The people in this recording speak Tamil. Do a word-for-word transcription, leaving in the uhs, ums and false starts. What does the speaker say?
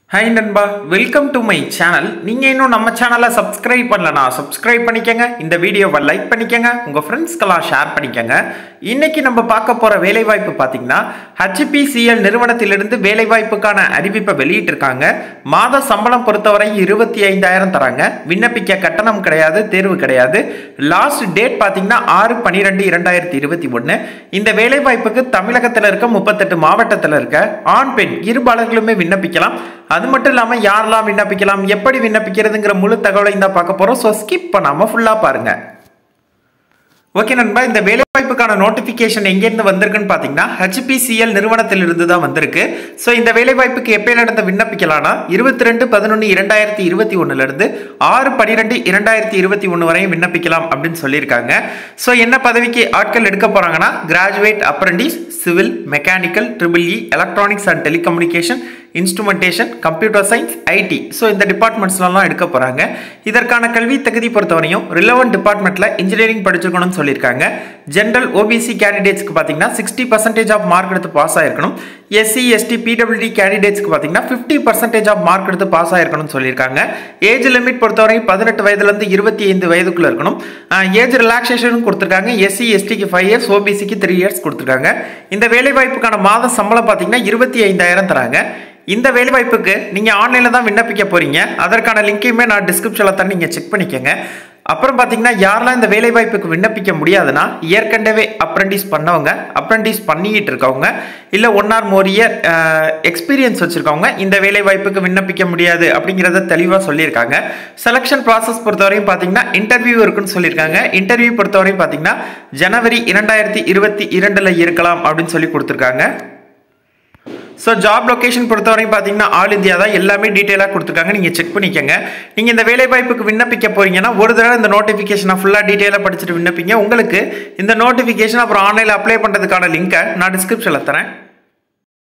Hi நண்பா, வெல்கம் டு மை சேனல். நீங்க இன்னும் நம்ம சேனலை சப்ஸ்கிரைப் பண்ணலனா சப்ஸ்கிரைப் பண்ணிக்கங்க. இந்த வீடியோவை லைக் பண்ணிக்கங்க. உங்க ஃப்ரெண்ட்ஸ்க்கெல்லாம் ஷேர் பண்ணிக்கங்க. இன்னைக்கு நம்ம பார்க்க போற வேலைவாய்ப்பு பாத்தீங்கன்னா H P C L நிறுவனத்திலிருந்து வேலைவாய்ப்புக்கான அறிவிப்பை வெளியிட்டிருக்காங்க. மாத சம்பளம் பொறுத்தவரை இருபத்தி ஐந்தாயிரம் தராங்க. விண்ணப்பிக்க கட்டணம் கிடையாது, தேர்வு கிடையாது. லாஸ்ட் டேட் பாத்தீங்கன்னா ஆறு பன்னிரண்டு இரண்டாயிரத்தி இருபத்தி ஒன்று. இந்த வேலைவாய்ப்புக்கு தமிழகத்தில் இருக்க முப்பத்தெட்டு மாவட்டத்தில் இருக்க ஆண் பெண் இருபாலர்களுமே விண்ணப்பிக்கலாம். அது மட்டும் இல்லாம யாரெல்லாம் விண்ணப்பிக்கலாம், எப்படி விண்ணப்பிக்கிறதுங்கிற முழு தகவலையும் தான் பார்க்க போறோம். சோ ஸ்கிப் பண்ணாம ஃபுல்லா பாருங்க. ஓகே நண்பா, இந்த வேலைவாய்ப்புக்கான நோட்டிபிகேஷன் எங்க இருந்து வந்திருக்குன்னு பாத்தீங்கன்னா H P C L நிறுவனத்திலிருந்து தான் வந்திருக்கு. சோ இந்த வேலைவாய்ப்புக்கு எப்ப நடந்த விண்ணப்பிக்கலாம்னா இருபத்தி ரெண்டு பதினொன்று இரண்டாயிரத்தி இருபத்தி ஒன்னுல இருந்து ஆறு பன்னிரண்டு இரண்டாயிரத்தி இருபத்தி ஒன்று வரையும் விண்ணப்பிக்கலாம் அப்படின்னு சொல்லியிருக்காங்க. சோ என்ன பதவிக்கு ஆட்கள் எடுக்க போறாங்கன்னா graduate, apprentice, civil, mechanical, triple E, electronics and telecommunication, instrumentation, computer science, IT. So இந்த டிபார்ட்மெண்ட்ஸ்லாம் எடுக்க போகிறாங்க. இதற்கான கல்வி தகுதி பொறுத்தவரையும் ரிலவெண்ட் டிபார்ட்மெண்ட்டில் இன்ஜினியரிங் படிச்சிருக்கணும்னு சொல்லியிருக்காங்க. ஜென்ரல் ஓபிசி கேண்டிடேட்ஸ்க்கு பார்த்தீங்கன்னா சிக்ஸ்டி பர்சன்டேஜ் ஆஃப் மார்க் எடுத்து பாஸ் ஆயிருக்கணும். எஸ்சி எஸ்டி பிடபிள்யூடி கேண்டிடேட்ஸ்க்கு பார்த்தீங்கன்னா ஃபிஃப்டி பர்சன்டேஜ் ஆஃப் மார்க் எடுத்து பாஸ் ஆயிருக்கணும்னு சொல்லியிருக்காங்க. ஏஜ் லிமிட் பொறுத்தவரையும் பதினெட்டு வயதுலேருந்து இருபத்தி ஐந்து வயதுக்குள்ள இருக்கணும். ஏஜ் ரிலாக்ஸேஷனும் கொடுத்துருக்காங்க. எஸ்சி எஸ்டிக்கு ஃபைவ் இயர்ஸ், ஓபிசிக்கு த்ரீ இயர்ஸ் கொடுத்துருக்காங்க. இந்த வேலைவாய்ப்புக்கான மாத சம்பளம் பார்த்தீங்கன்னா இருபத்தி ஐந்தாயிரம் தராங்க. இந்த வேலைவாய்ப்புக்கு நீங்க ஆன்லைன்ல தான் விண்ணப்பிக்க போறீங்க. அதற்கான லிங்கையுமே நான் டிஸ்கிரிப்ஷன்ல தான் நீங்க செக் பண்ணிக்கங்க. அப்புறம் பாத்தீங்கன்னா யாரெல்லாம் இந்த வேலைவாய்ப்புக்கு விண்ணப்பிக்க முடியாதுன்னா ஏற்கனவே அப்ரெண்டிஸ் பண்ணவங்க, அப்ரெண்டிஸ் பண்ணிட்டு இருக்கவங்க, இல்ல one or more year experience வச்சிருக்கவங்க இந்த வேலைவாய்ப்புக்கு விண்ணப்பிக்க முடியாது அப்படிங்கிறத தெளிவா சொல்லியிருக்காங்க. செலக்ஷன் ப்ராசஸ் பொறுத்தவரையும் பாத்தீங்கன்னா இன்டர்வியூ இருக்குன்னு சொல்லியிருக்காங்க. இன்டர்வியூ பொறுத்தவரையும் பாத்தீங்கன்னா ஜனவரி இரண்டாயிரத்தி இருபத்தி இரண்டுல இருக்கலாம் அப்படின்னு சொல்லி கொடுத்துருக்காங்க. ஸோ ஜாப் லொகேஷன் பொறுத்தவரையும் பார்த்தீங்கன்னா ஆல் இந்தியா தான், எல்லாமே டீட்டெயிலாக கொடுத்துருக்காங்க. நீங்கள் செக் பண்ணிக்கங்க. நீங்கள் இந்த வேலைவாய்ப்புக்கு விண்ணப்பிக்க போறீங்கன்னா ஒரு தடவை இந்த நோட்டிஃபிகேஷனை ஃபுல்லாக டீட்டெயிலாக படிச்சுட்டு விண்ணப்பிங்க. உங்களுக்கு இந்த நோட்டிஃபிகேஷன் அப்புறம் ஆன்லைனில் அப்ளை பண்ணுறதுக்கான லிங்கை நான் டிஸ்கிரிப்ஷனில் தரேன்.